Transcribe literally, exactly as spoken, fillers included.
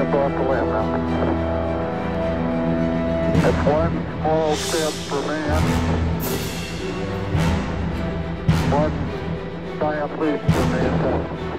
step off the limb now. That's one small step for man, one giant leap for mankind.